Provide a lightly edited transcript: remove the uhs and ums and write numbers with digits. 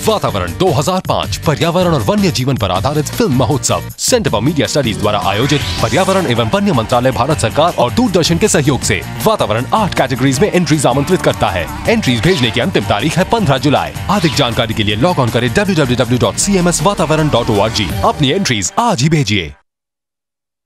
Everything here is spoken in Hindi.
वातावरण 2005 पर्यावरण और वन्य जीवन पर आधारित फिल्म महोत्सव सेंटर फॉर मीडिया स्टडीज द्वारा आयोजित पर्यावरण एवं वन्य मंत्रालय भारत सरकार और दूरदर्शन के सहयोग से वातावरण 8 कैटेगरीज में एंट्रीज आमंत्रित करता है। एंट्रीज भेजने की अंतिम तारीख है 15 जुलाई। अधिक जानकारी के लिए लॉग ऑन करें www.cmswatawaran.org। अपनी एंट्रीज आज ही भेजिए।